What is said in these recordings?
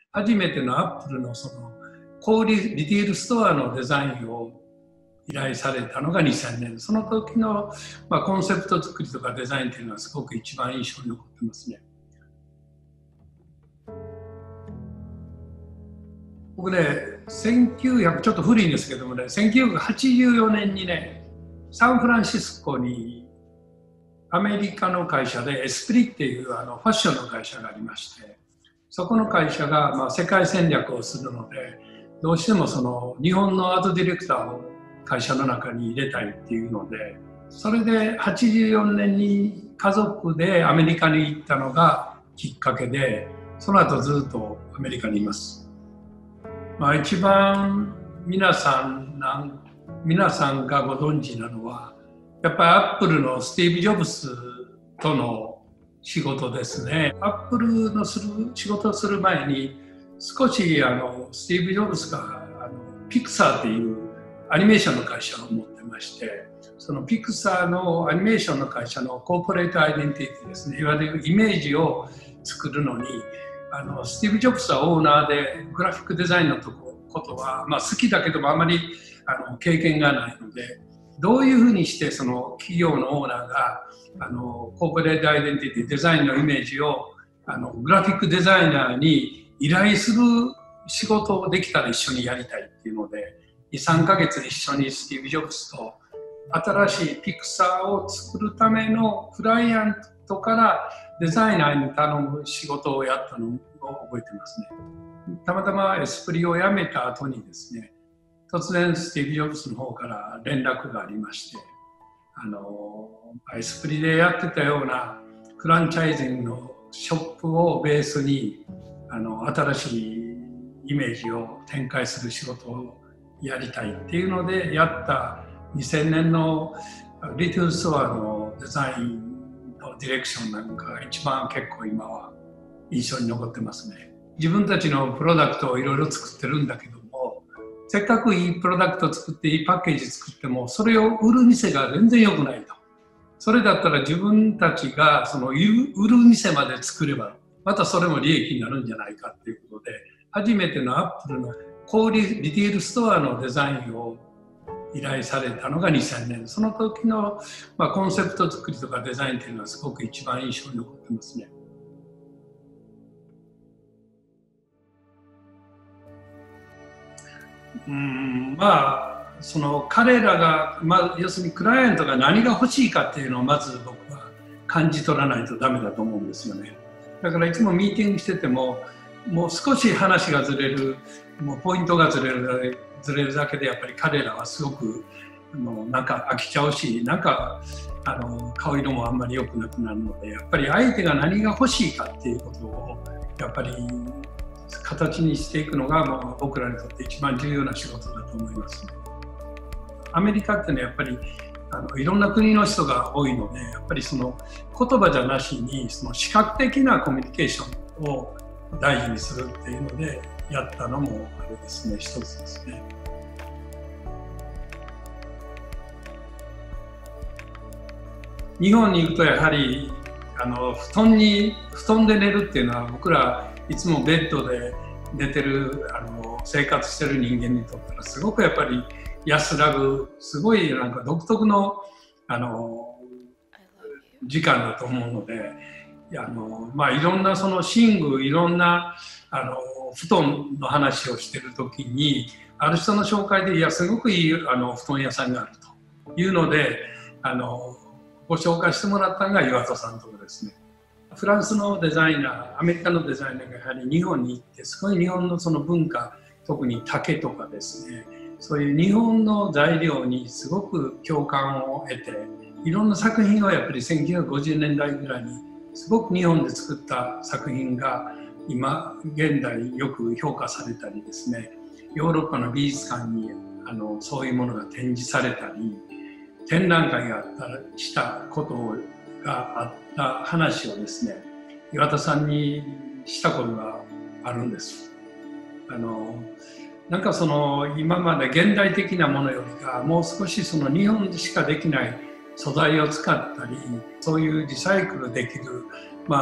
初めてのアップルのその小売リテールストアのデザインを依頼されたのが2000年。その時の、コンセプト作りとかデザインっていうのはすごく一番印象に残ってますね。僕ね、ちょっと古いんですけどもね、1984年にね、サンフランシスコにアメリカの会社でエスプリっていうファッションの会社がありまして、そこの会社が世界戦略をするので、どうしてもその日本のアートディレクターを会社の中に入れたいっていうので、それで84年に家族でアメリカに行ったのがきっかけで、その後ずっとアメリカにいます。一番皆さんがご存知なのは、やっぱりアップルのスティーブ・ジョブスとの仕事ですね。アップルの仕事をする前に、少しスティーブ・ジョブスがピクサーっていうアニメーションの会社を持ってまして、そのピクサーのアニメーションの会社のコーポレートアイデンティティですね、いわゆるイメージを作るのに、スティーブ・ジョブスはオーナーでグラフィックデザインのことは、好きだけどもあまり経験がないので、どういうふうにしてその企業のオーナーがコーポレートアイデンティティデザインのイメージをグラフィックデザイナーに依頼する仕事をできたら一緒にやりたいっていうので、2、3ヶ月一緒にスティーブ・ジョブスと新しいピクサーを作るためのクライアントからデザイナーに頼む仕事をやったのを覚えてますね。たまたまエスプリを辞めた後にですね、突然スティーブ・ジョブスの方から連絡がありまして、エスプリでやってたようなフランチャイズングのショップをベースに新しいイメージを展開する仕事をやりたいっていうのでやった2000年のリテールストアのデザインのディレクションなんかが一番結構今は印象に残ってますね。自分たちのプロダクトをいろいろ作ってるんだけども、せっかくいいプロダクトを作っていいパッケージ作ってもそれを売る店が全然良くないと。それだったら自分たちがその売る店まで作ればまたそれも利益になるんじゃないかっていうことで、初めてのアップルの小売リテールストアのデザインを依頼されたのが2000年。その時の、コンセプト作りとかデザインっていうのはすごく一番印象に残ってますね。その彼らが、要するにクライアントが何が欲しいかっていうのをまず僕は感じ取らないとダメだと思うんですよね。だからいつもミーティングしてても、もう少し話がずれる、もうポイントがずれるだけでやっぱり彼らはすごくなんか飽きちゃうし、なんか顔色もあんまり良くなくなるので、やっぱり相手が何が欲しいかっていうことをやっぱり形にしていくのが僕らにとって一番重要な仕事だと思いますね。アメリカってね、やっぱりいろんな国の人が多いので、やっぱりその言葉じゃなしにその視覚的なコミュニケーションを大事にするっていうのでやったのもあれですね、一つですね。日本に行くとやはり布団で寝るっていうのは、僕らいつもベッドで寝てる生活してる人間にとったらすごくやっぱり安らぐ、すごいなんか独特の時間だと思うので、いろんなその寝具、いろんな布団の話をしてる時にある人の紹介で、いやすごくいい布団屋さんがあるというのでご紹介してもらったのが岩戸さんとかですね。フランスのデザイナー、アメリカのデザイナーがやはり日本に行って、すごい日本のその文化、特に竹とかですね、そういう日本の材料にすごく共感を得て、いろんな作品をやっぱり1950年代ぐらいにすごく日本で作った作品が今現代よく評価されたりですね、ヨーロッパの美術館にそういうものが展示されたり、展覧会があったらしたことがあった話をですね、岩田さんにしたことがあるんです。なんかその今まで現代的なものよりかもう少しその日本でしかできない素材を使ったり、そういうリサイクルできる、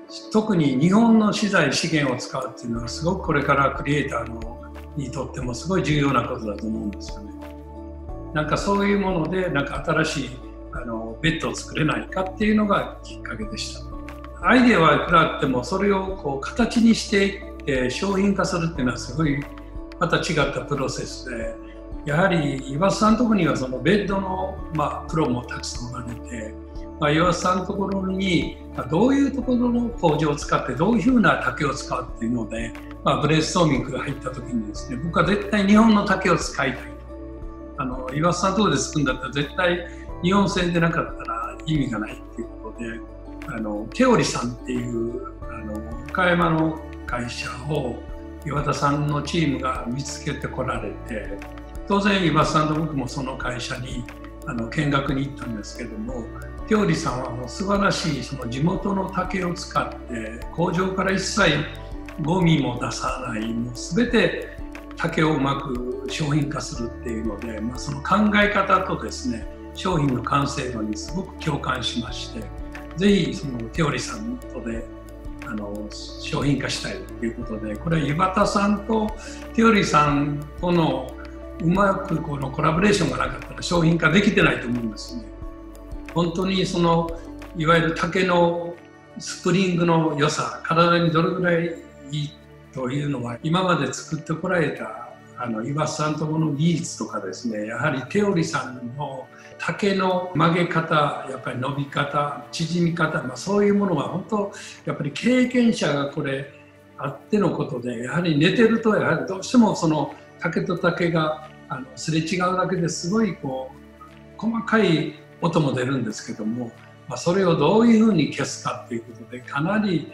特に日本の資材資源を使うっていうのはすごくこれからクリエイターにとってもすごい重要なことだと思うんですよね。なんかそういうものでなんか新しいベッドを作れないかっていうのがきっかけでした。アイデアはいくらあってもそれをこう形にしていって商品化するっていうのはすごいまた違ったプロセスで、やはり岩瀬さんのところにはそのベッドの、プロもたくさんおられて、岩瀬さんのところにどういうところの工場を使ってどういうふうな竹を使うっていうので、ブレイストーミングが入った時にですね、僕は絶対日本の竹を使いたいと。岩瀬さんのところで作るんだったら絶対日本製でなかったら意味がないっていうことで、テオリさんっていう岡山の会社を岩田さんのチームが見つけてこられて、当然岩田さんと僕もその会社に見学に行ったんですけども、テオリさんはもう素晴らしいその地元の竹を使って工場から一切ゴミも出さない、もう全て竹をうまく商品化するっていうので、その考え方とですね商品の完成度にすごく共感しまして、ぜひそのテオリさんとで商品化したいということで、これは岩田さんとテオリさんとのうまくこのコラボレーションがなかったら商品化できてないと思うんですね。本当にそのいわゆる竹のスプリングの良さ、体にどれぐらいいいというのは今まで作ってこられた岩瀬さんとこの技術とかですね、やはりテオリさんの竹の曲げ方、やっぱり伸び方、縮み方、そういうものは本当やっぱり経験者がこれあってのことで、やはり寝てるとやはりどうしてもその竹と竹がすれ違うだけですごいこう細かい音も出るんですけども、それをどういうふうに消すかっていうことで、かなり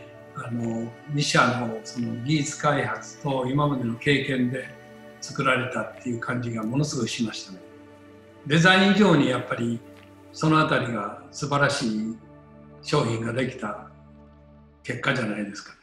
2社のその技術開発と今までの経験で作られたっていう感じがものすごいしましたね。デザイン以上にやっぱりそのあたりが素晴らしい商品ができた結果じゃないですかね。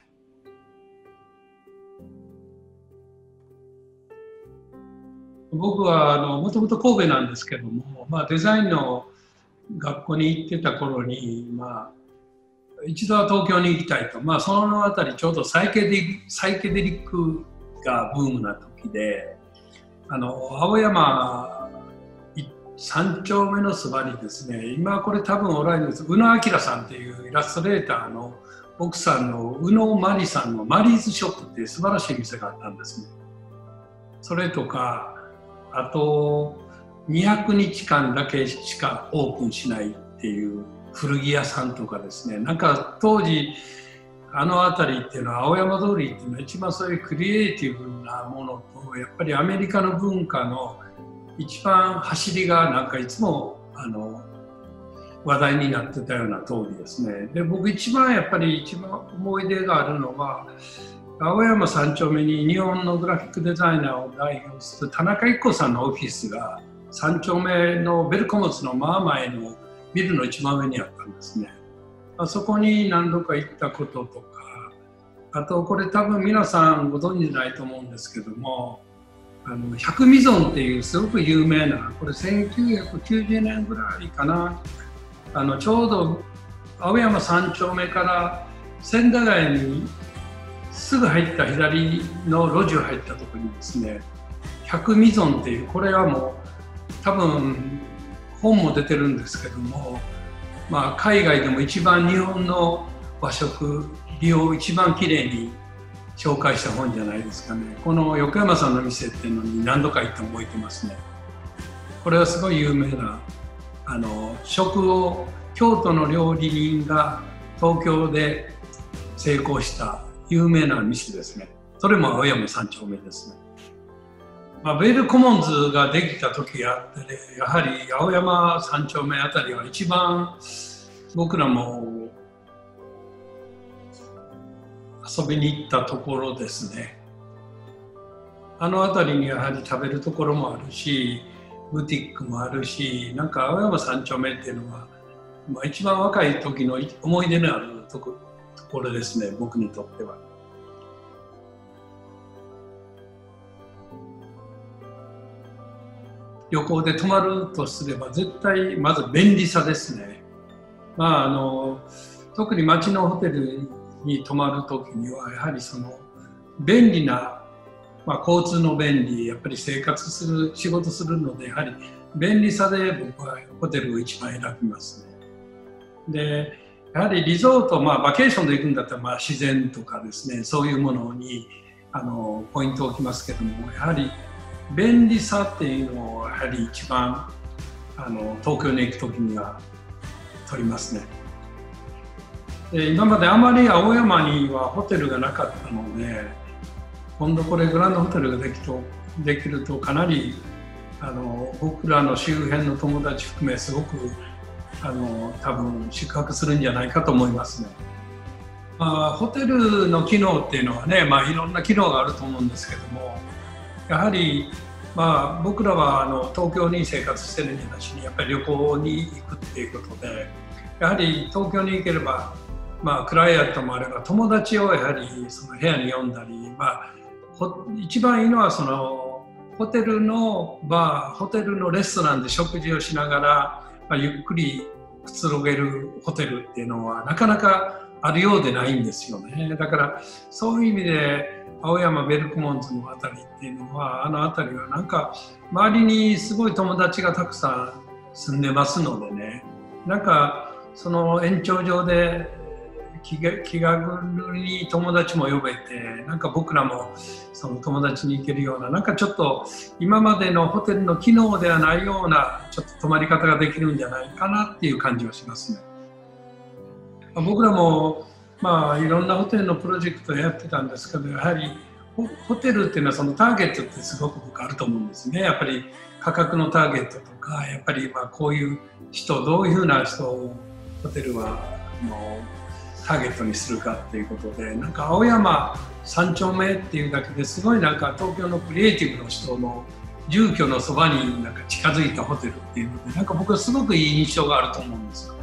僕はもともと神戸なんですけども、デザインの学校に行ってた頃に、一度は東京に行きたいと、そのあたりちょうどサイケデリックがブームな時で、青山3丁目のそばにですね、今これ多分おられるんです、宇野明さんっていうイラストレーターの奥さんの宇野真理さんのマリーズショップっていう素晴らしい店があったんですね。それとか、あと200日間だけしかオープンしないっていう古着屋さんとかですね、なんか当時辺りっていうのは青山通りっていうのは一番そういうクリエイティブなものと、やっぱりアメリカの文化の一番走りがなんかいつも話題になってたような通りですね。で、僕一番思い出があるのは、青山3丁目に日本のグラフィックデザイナーを代表する田中一子さんのオフィスが3丁目のベルコモツの前のビルの一番上にあったんですね。そこに何度か行ったこととか、あとこれ多分皆さんご存知ないと思うんですけども、百味村っていうすごく有名な、これ1990年ぐらいかな、ちょうど青山3丁目から千駄ヶ谷にすぐ入った左の路地を入ったところにですね、百味村っていう、これはもう多分本も出てるんですけども、海外でも一番日本の和食美を一番きれいに紹介した本じゃないですかね。この横山さんの店っていうのに何度か行って覚えてますね。これはすごい有名な食を京都の料理人が東京で成功した有名な店ですね。それも青山3丁目ですね。ベルコモンズができた時があってね、やはり青山3丁目あたりは一番僕らも遊びに行ったところですね。辺りにやはり食べるところもあるし、ブティックもあるし、なんか青山3丁目っていうのは、一番若い時の思い出のあるところですね、僕にとっては。旅行で泊まるとすれば絶対まず便利さですね。特に町のホテルに泊まるときにはやはりその便利な、交通の便利、やっぱり生活する仕事するのでやはり便利さで僕はホテルを一番選びますね。でやはりリゾート、バケーションで行くんだったら自然とかですね、そういうものにポイントを置きますけども、やはり便利さっていうのをやはり一番東京に行くときには取りますね。で今まであまり青山にはホテルがなかったので、今度これグランドホテルができるとかなり僕らの周辺の友達含めすごく多分宿泊するんじゃないかと思いますね。ホテルの機能っていうのはね、いろんな機能があると思うんですけども、やはり僕らは東京に生活してるんじゃなしにやっぱり旅行に行くっていうことで、やはり東京に行ければ、クライアントもあれば友達をやはりその部屋に呼んだり、一番いいのはそのホテルのホテルのレストランで食事をしながら、ゆっくりくつろげるホテルっていうのはなかなかあるようでないんですよね。だからそういう意味で青山ベルクモンズのあたりっていうのは、あたりはなんか周りにすごい友達がたくさん住んでますのでね、なんかその延長上で気軽に友達も呼べて、なんか僕らもその友達に行けるような、なんかちょっと今までのホテルの機能ではないようなちょっと泊まり方ができるんじゃないかなっていう感じはしますね。僕らもいろんなホテルのプロジェクトをやってたんですけど、やはりホテルっていうのはそのターゲットってすごく僕あると思うんですね。やっぱり価格のターゲットとか、やっぱりこういう人、どういうふうな人をホテルはターゲットにするかっていうことで、なんか青山3丁目っていうだけですごいなんか東京のクリエイティブの人の住居のそばになんか近づいたホテルっていうので、なんか僕はすごくいい印象があると思うんですよ。